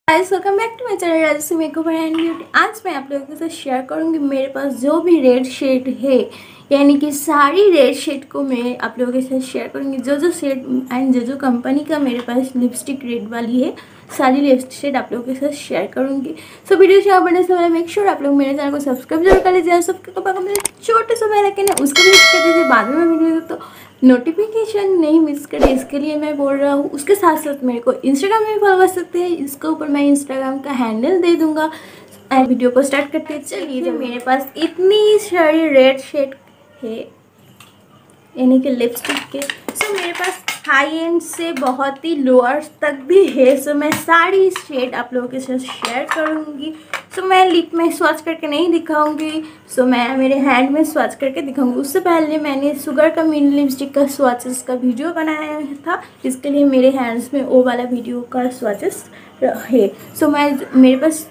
Guys welcome back to my channel Rajshree makeover and beauty. आज मैं आप लोगों के साथ शेयर करूंगी मेरे पास जो भी रेड शेड है, यानी कि सारी रेड शेड को मैं आप लोगों के साथ शेयर करूंगी। जो शेड एंड जो कंपनी का मेरे पास लिपस्टिक रेड वाली है, सारी लिपस्टिक शेड आप लोगों के साथ शेयर करूंगी। सो वीडियो शेयर करने से पहले मेक श्योर आप लोग मेरे चैनल को सब्सक्राइब जरूर कर लीजिए। सबके पास मेरे छोटे से बेल आइकन है उसको भी हिट कर दीजिए, बाद में वीडियो तो नोटिफिकेशन नहीं मिस करे, इसके लिए मैं बोल रहा हूँ। उसके साथ साथ मेरे को इंस्टाग्राम में भी फॉलो कर सकते हैं, इसके ऊपर मैं इंस्टाग्राम का हैंडल दे दूंगा। एंड वीडियो को स्टार्ट करते हैं। चलिए, मेरे पास इतनी सारी रेड शेड है यानी कि लिपस्टिक के। सो मेरे पास हाई एंड से बहुत ही लोअर तक भी है। सो मैं सारी शेड आप लोगों के साथ शेयर करूँगी। सो मैं लिप में स्वॉच करके नहीं दिखाऊंगी, सो मैं मेरे हैंड में स्वॉच करके दिखाऊंगी। उससे पहले मैंने शुगर का मिनी लिपस्टिक का स्वॉचेस का वीडियो बनाया था, इसके लिए मेरे हैंड्स में वो वाला वीडियो का स्वॉचेस है। सो मेरे पास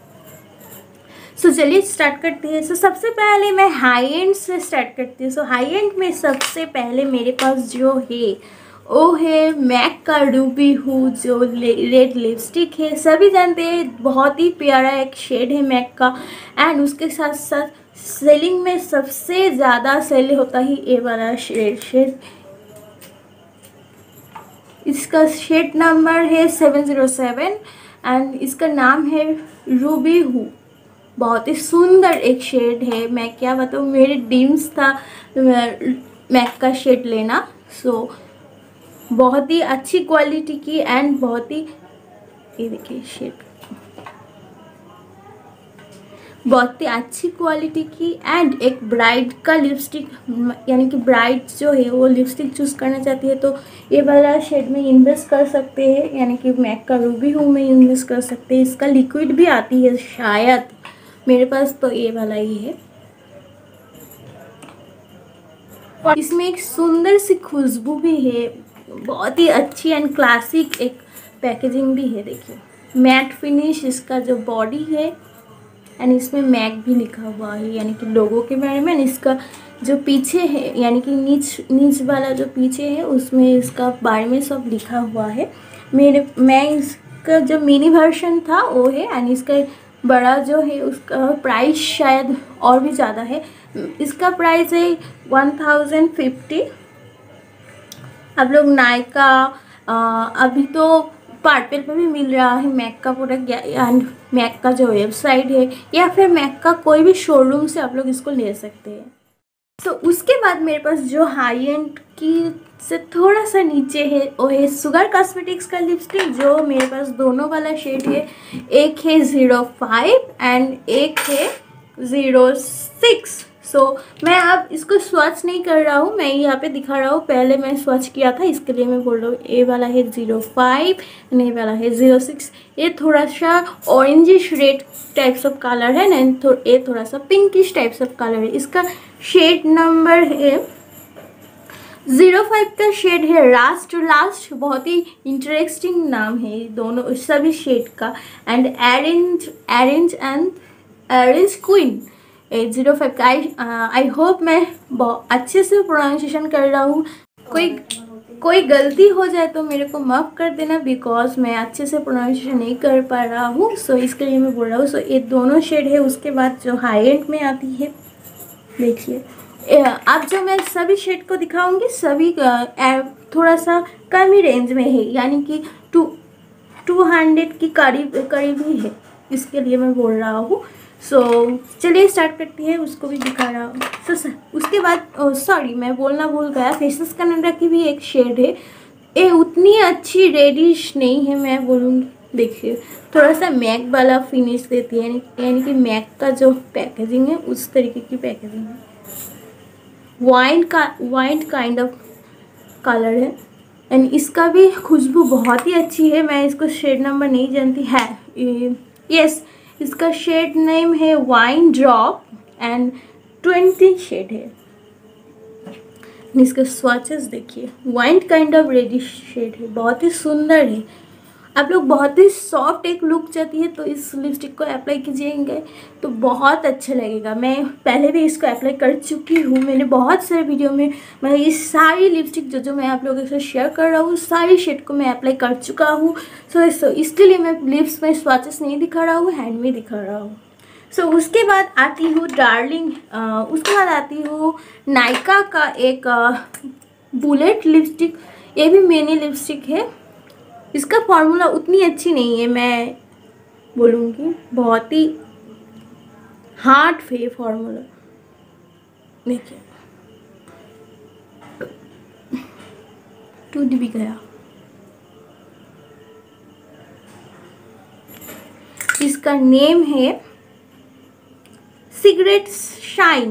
चलिए स्टार्ट करती है। सबसे पहले मैं हाई एंड से स्टार्ट करती हूँ। हाई एंड में सबसे पहले मेरे पास जो है वो है मैक का रूबी हू, जो रेड लिपस्टिक है। सभी जानते हैं बहुत ही प्यारा एक शेड है मैक का। एंड उसके साथ साथ सेलिंग में सबसे ज़्यादा सेल होता ही ये वाला शेड। इसका शेड नंबर है 707 एंड इसका नाम है रूबी हू। बहुत ही सुंदर एक शेड है। मैं क्या बताऊँ, मेरे ड्रीम्स था मैक का शेड लेना। सो बहुत ही अच्छी क्वालिटी की एंड बहुत ही, ये देखिए शेड बहुत ही अच्छी क्वालिटी की। एंड एक ब्राइड का लिपस्टिक, यानी कि ब्राइड जो है वो लिपस्टिक चूज़ करना चाहती है तो ये वाला शेड में इन्वेस्ट कर सकते हैं, यानी कि मैक का रूबी हू में इन्वेस्ट कर सकते हैं। इसका लिक्विड भी आती है शायद, मेरे पास तो ये वाला ही है। इसमें एक सुंदर सी खुशबू भी है, बहुत ही अच्छी एंड क्लासिक एक पैकेजिंग भी है। देखिए मैट फिनिश इसका जो बॉडी है एंड इसमें मैक भी लिखा हुआ है, यानी कि लोगों के बारे में। इसका जो पीछे है, यानी कि नीच वाला जो पीछे है उसमें इसका बारे में सब लिखा हुआ है। मैं इसका जो मिनी वर्जन था वो है एंड इसका बड़ा जो है उसका प्राइस शायद और भी ज़्यादा है। इसका प्राइस है 1050। आप लोग नायका अभी तो पार्पल पे भी मिल रहा है मैक का प्रोडक्ट, एंड मैक का जो वेबसाइट है या फिर मैक का कोई भी शोरूम से आप लोग इसको ले सकते हैं। तो उसके बाद मेरे पास जो हाई एंड की से थोड़ा सा नीचे है वो है शुगर कॉस्मेटिक्स का लिपस्टिक, जो मेरे पास दोनों वाला शेड है। एक है 05 एंड एक है 06। सो मैं अब इसको स्वॉच नहीं कर रहा हूँ, मैं यहाँ पे दिखा रहा हूँ। पहले मैं स्वॉच किया था, इसके लिए मैं बोल रहा हूँ। ये वाला है 05 एंड ये वाला है 06। ये थोड़ा सा orangish red types of colour है ना, ये थोड़ा सा पिंकिश टाइप्स ऑफ कलर है। इसका शेड नंबर है 05 का शेड है लास्ट टू लास्ट। बहुत ही इंटरेस्टिंग नाम है दोनों सभी शेड का। And arrange and arrange queen 05 का। आई होप मैं बहुत अच्छे से प्रोनाउंसिएशन कर रहा हूँ। कोई गलती हो जाए तो मेरे को माफ़ कर देना, बिकॉज मैं अच्छे से प्रोनाउंसिएशन नहीं कर पा रहा हूँ। सो इसके लिए मैं बोल रहा हूँ। सो ये दोनों शेड है। उसके बाद जो हाई एंड में आती है, देखिए अब जो मैं सभी शेड को दिखाऊंगी सभी थोड़ा सा कम ही रेंज में है, यानी कि 200 की करीब ही है, इसके लिए मैं बोल रहा हूँ। सो चलिए स्टार्ट करती है, उसको भी दिखा रहा हूँ। उसके बाद सॉरी मैं बोलना भूल गया, फेसेस कनाडा की भी एक शेड है। ये उतनी अच्छी रेडिश नहीं है मैं बोलूँगी। देखिए थोड़ा सा मैक वाला फिनिश देती है, यानी कि मैक का जो पैकेजिंग है उस तरीके की पैकेजिंग है। वाइन काइंड ऑफ कलर है एंड इसका भी खुशबू बहुत ही अच्छी है। मैं इसको शेड नंबर नहीं जानती है। यस, इसका शेड नेम है वाइन ड्रॉप एंड 20 शेड है। इसके स्वॉचेस देखिए, wine kind of reddish shade है, बहुत ही सुंदर है। आप लोग बहुत ही सॉफ्ट एक लुक चाहती है तो इस लिपस्टिक को अप्लाई कीजिएंगे तो बहुत अच्छा लगेगा। मैं पहले भी इसको अप्लाई कर चुकी हूँ, मैंने बहुत सारे वीडियो में मैं ये सारी लिपस्टिक जो मैं आप लोगों के साथ शेयर कर रहा हूँ सारी शेड को मैं अप्लाई कर चुका हूँ। सो इसके लिए मैं लिप्स में स्वाचेस नहीं दिखा रहा हूँ, हैंड में दिखा रहा हूँ। उसके बाद आती हूँ डार्लिंग, उसके बाद आती हूँ नायका का एक बुलेट लिपस्टिक। ये भी मिनी लिपस्टिक है। इसका फॉर्मूला उतनी अच्छी नहीं है, मैं बोलूँगी बहुत ही हार्ड है फॉर्मूला। देखिए टूट भी गया। इसका नेम है सिगरेट शाइन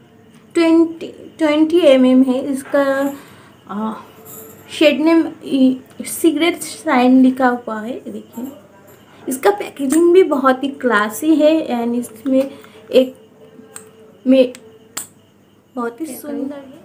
20 mm है। इसका शेड नेम सिगरेट शाइन लिखा हुआ है। देखिए इसका पैकेजिंग भी बहुत ही क्लासी है एंड इसमें एक में बहुत ही सुंदर है,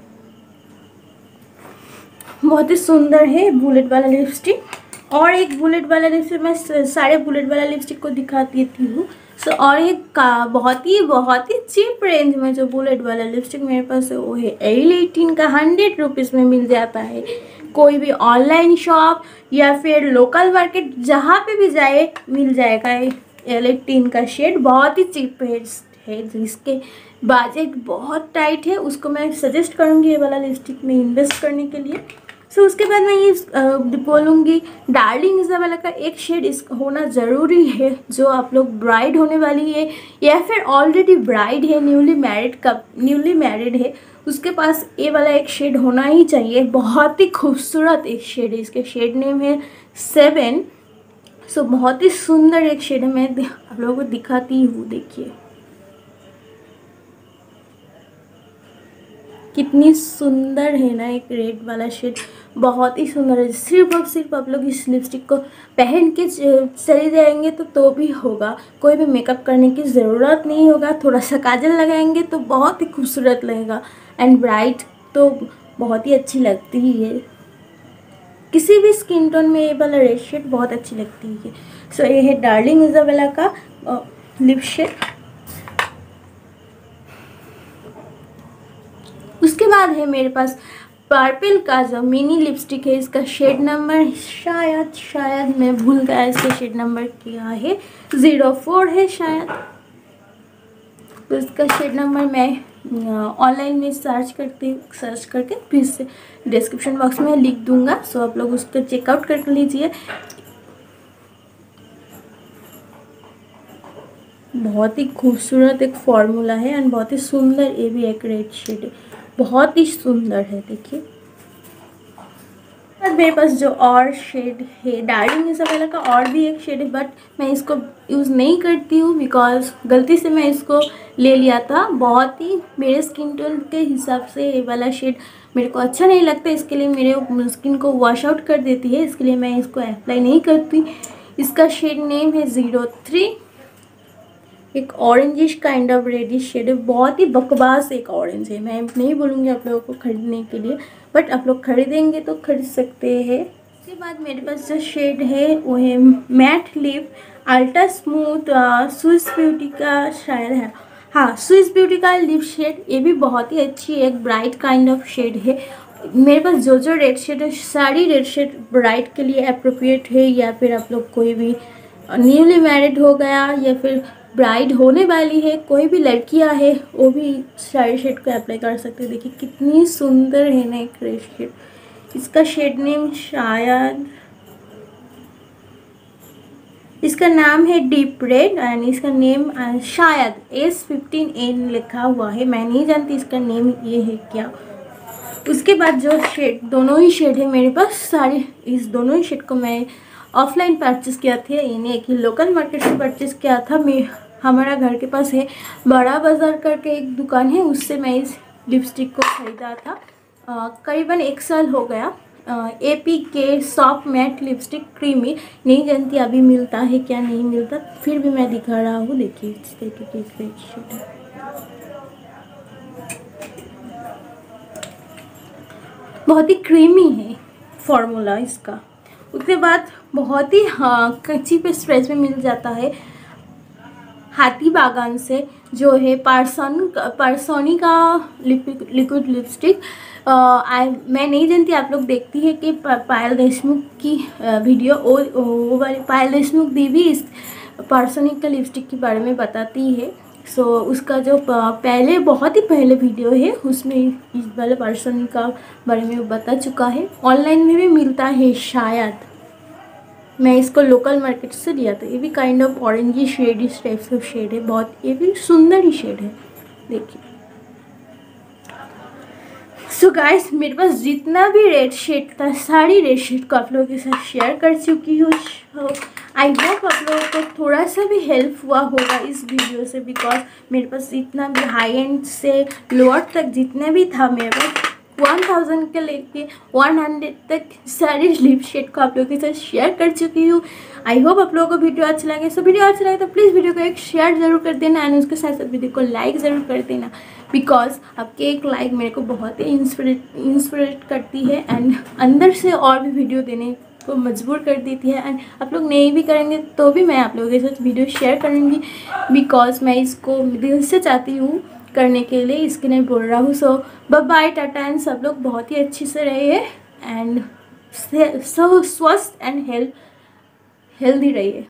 बहुत ही सुंदर है बुलेट वाला लिपस्टिक। और एक बुलेट वाला लिपस्टिक, मैं सारे बुलेट वाला लिपस्टिक को दिखा देती हूँ। और एक बहुत ही चीप रेंज में जो बुलेट वाला लिपस्टिक मेरे पास है वो है L18 का। 100 रुपीज़ में मिल जाता है। कोई भी ऑनलाइन शॉप या फिर लोकल मार्केट जहाँ पे भी जाए मिल जाएगा। L18 का शेड बहुत ही चीप है जिसके बजट बहुत टाइट है उसको मैं सजेस्ट करूँगी ये वाला लिपस्टिक में इन्वेस्ट करने के लिए। उसके बाद मैं ये बोलूँगी डार्लिंग इज़ाबेला का एक शेड इसका होना ज़रूरी है। जो आप लोग ब्राइड होने वाली है या फिर ऑलरेडी ब्राइड है, न्यूली मैरिड है, उसके पास ये वाला एक शेड होना ही चाहिए। बहुत ही खूबसूरत एक शेड है। इसके शेड नेम है 7। बहुत ही सुंदर एक शेड है। मैं आप लोगों को दिखाती हूँ। देखिए कितनी सुंदर है ना, एक रेड वाला शेड बहुत ही सुंदर है। सिर्फ आप लोग इस लिपस्टिक को पहन के चले जाएंगे तो भी होगा, कोई भी मेकअप करने की ज़रूरत नहीं होगा। थोड़ा सा काजल लगाएंगे तो बहुत ही खूबसूरत लगेगा एंड ब्राइट तो बहुत ही अच्छी लगती ही है। किसी भी स्किन टोन में ये वाला रेड शेड बहुत अच्छी लगती है। ये है डार्लिंग इज़ाबेला का लिप शेड। उसके बाद है मेरे पास पर्पल का जो मिनी लिपस्टिक है। इसका शेड नंबर शायद मैं भूल गया, इसका शेड नंबर क्या है, 04 है शायद। तो इसका शेड नंबर मैं ऑनलाइन में सर्च करके फिर से डिस्क्रिप्शन बॉक्स में लिख दूंगा। आप लोग उसको चेकआउट कर लीजिए। बहुत ही खूबसूरत एक फॉर्मूला है एंड बहुत ही सुंदर ये भी एक रेड शेड है, बहुत ही सुंदर है। देखिए मेरे पास जो और शेड है डार्लिंग इज़ाबेला का और भी एक शेड है बट मैं इसको यूज़ नहीं करती हूँ बिकॉज गलती से मैं इसको ले लिया था। बहुत ही मेरे स्किन टोन के हिसाब से ये वाला शेड मेरे को अच्छा नहीं लगता, इसके लिए मेरे स्किन को वॉश आउट कर देती है, इसके लिए मैं इसको अप्लाई नहीं करती। इसका शेड नेम है 03। एक orangish kind of reddish shade है, बहुत ही बकवास एक ऑरेंज है। मैं नहीं बोलूँगी आप लोगों को खरीदने के लिए बट आप लोग खरीदेंगे तो खरीद सकते हैं। उसके बाद मेरे पास जो शेड है वो है matte lip ultra smooth Swiss beauty का शायद है, हाँ स्विस ब्यूटी का लिप शेड। ये भी बहुत ही अच्छी एक ब्राइट काइंड ऑफ शेड है। मेरे पास जो रेड शेड है सारी रेड शेड ब्राइट के लिए अप्रोप्रिएट है, या फिर आप लोग कोई भी न्यूली मैरिड हो गया या फिर ब्राइड होने वाली है, कोई भी लड़कियां है वो भी सारी शेड को अप्लाई कर सकते हैं। देखिए कितनी सुंदर है ना एक रेड शेड। इसका शेड नेम शायद, इसका नाम है डीप रेड एंड इसका नेम शायद S15N लिखा हुआ है। मैं नहीं जानती इसका नेम ये है क्या। उसके बाद जो शेड दोनों ही शेड है मेरे पास सारे, इस दोनों ही शेड को मैं ऑफलाइन परचेस किया था, इन्हें एक ही मार्केट से परचेस किया था। मैं हमारा घर के पास है बड़ा बाज़ार करके एक दुकान है, उससे मैं इस लिपस्टिक को ख़रीदा था। करीबन 1 साल हो गया। APK soft matte lipstick creamy, नहीं जानती अभी मिलता है क्या नहीं मिलता, फिर भी मैं दिखा रहा हूँ। देखिए इस तरीके की रेड शेड है, बहुत ही क्रीमी है फॉर्मूला इसका। उसके बाद बहुत ही चीप प्राइस में मिल जाता है हाथी बागान से, जो है पारसोनी का लिक्विड लिपस्टिक। मैं नहीं जानती, आप लोग देखती है कि पायल देशमुख की वीडियो, और वो वाली पायल बाल दी भी इस पारसोनिक का लिपस्टिक के बारे में बताती है। सो उसका जो पहले बहुत ही पहले वीडियो है उसमें इस वाले पारसोनिक का बारे में बता चुका है। ऑनलाइन में भी मिलता है शायद, मैं इसको लोकल मार्केट से लिया था। ये भी काइंड ऑफ ऑरेंजी शेड, इस टाइप ऑफ शेड है, बहुत ये भी सुंदर ही शेड है, देखिए। सो गाइस, मेरे पास जितना भी रेड शेड था, सारी रेड शेड को आप लोगों के साथ शेयर कर चुकी हूँ। आई होप आप लोगों को थोड़ा सा भी हेल्प हुआ होगा इस वीडियो से, बिकॉज मेरे पास जितना भी हाई एंड से लोअर तक जितना भी था, मेरे पास 1000 के लेके 100 तक सारे लिप शेड को आप लोगों के साथ शेयर कर चुकी हूँ। आई होप आप लोगों को वीडियो अच्छा लगे। सो वीडियो अच्छा लगे तो प्लीज़ वीडियो को एक शेयर ज़रूर कर देना, एंड उसके साथ साथ वीडियो को लाइक ज़रूर कर देना, बिकॉज आपके एक लाइक मेरे को बहुत ही इंस्पिरेट करती है, एंड अंदर से और भी वीडियो देने को मजबूर कर देती है। एंड आप लोग नहीं भी करेंगे तो भी मैं आप लोगों के साथ वीडियो शेयर करूँगी, बिकॉज मैं इसको दिल से चाहती हूँ करने के लिए, इसके लिए बोल रहा हूँ। So bye bye, tata, and सब लोग बहुत ही अच्छे से रहिए, एंड स्वस्थ एंड हेल्दी रहिए।